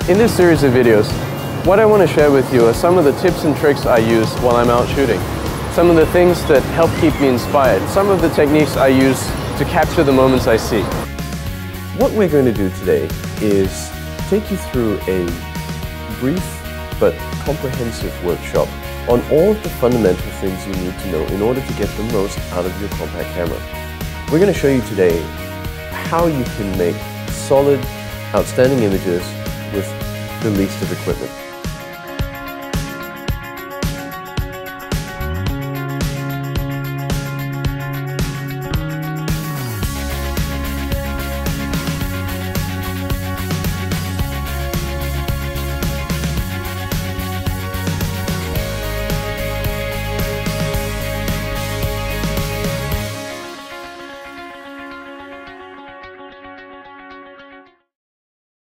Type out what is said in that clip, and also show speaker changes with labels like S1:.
S1: In this series of videos, what I want to share with you are some of the tips and tricks I use while I'm out shooting. Some of the things that help keep me inspired. Some of the techniques I use to capture the moments I see. What we're going to do today is take you through a brief but comprehensive workshop on all of the fundamental things you need to know in order to get the most out of your compact camera. We're going to show you today how you can make solid, outstanding images with the least of equipment.